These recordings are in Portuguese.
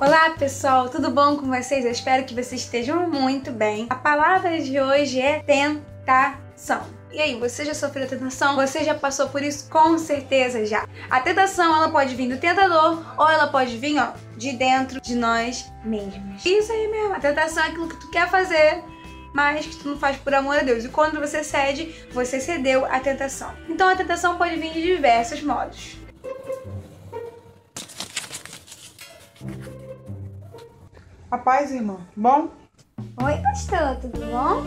Olá pessoal, tudo bom com vocês? Eu espero que vocês estejam muito bem. A palavra de hoje é tentação. E aí, você já sofreu tentação? Você já passou por isso? Com certeza já. A tentação, ela pode vir do tentador ou ela pode vir, de dentro de nós mesmos. Isso aí mesmo, a tentação é aquilo que tu quer fazer, mas que tu não faz por amor a Deus. E quando você cede, você cedeu à tentação. Então a tentação pode vir de diversos modos. A paz, irmã. Bom? Oi, pastor, tudo bom?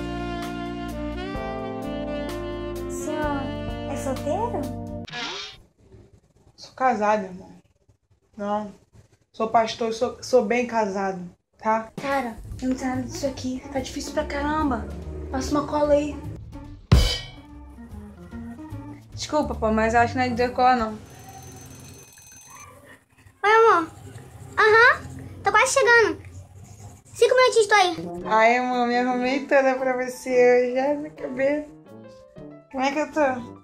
O senhor é solteiro? Sou casado, irmão. Não. Sou pastor, sou bem casado, tá? Cara, eu não sei nada disso aqui. Tá difícil pra caramba. Passa uma cola aí. Desculpa, pô, mas eu acho que não é de cola, não. Oi, amor. Tô quase chegando. 5 minutinhos, tô aí. Ai, irmão, me arrumei toda pra você. Eu já me acabei. Como é que eu tô?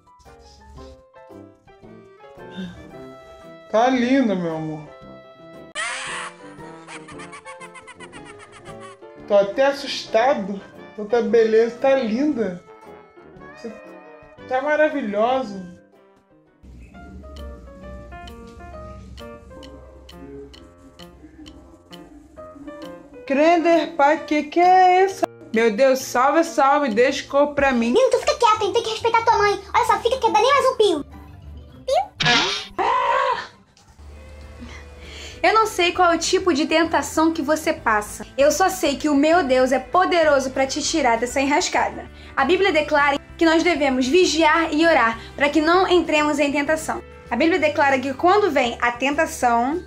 Tá linda, meu amor. Tô até assustado. Tanta beleza, tá linda. Você tá maravilhosa. Crender, pai, que é isso? Meu Deus, salve, deixa o corpo pra mim. Menino, tu fica quieto, hein? Tem que respeitar tua mãe. Olha só, fica quieto, dá nem mais um pio. Eu não sei qual é o tipo de tentação que você passa. Eu só sei que o meu Deus é poderoso para te tirar dessa enrascada. A Bíblia declara que nós devemos vigiar e orar para que não entremos em tentação. A Bíblia declara que quando vem a tentação,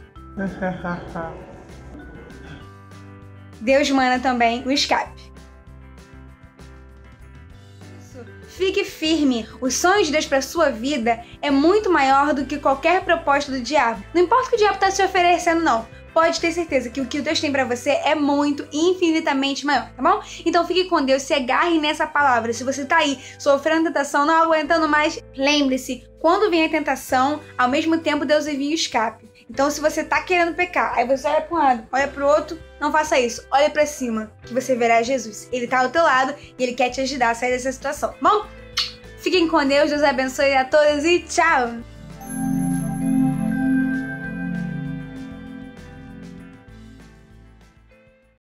Deus manda também o escape. Fique firme. O sonho de Deus para sua vida é muito maior do que qualquer proposta do diabo. Não importa o que o diabo está te oferecendo, não. Pode ter certeza que o que Deus tem para você é muito, infinitamente maior, tá bom? Então fique com Deus, se agarre nessa palavra. Se você tá aí sofrendo tentação, não aguentando mais, lembre-se, quando vem a tentação, ao mesmo tempo Deus envia o escape. Então se você tá querendo pecar, aí você olha para um lado, olha para o outro, não faça isso. Olha para cima, que você verá Jesus. Ele tá ao teu lado e ele quer te ajudar a sair dessa situação, tá bom? Fiquem com Deus, Deus abençoe a todos e tchau!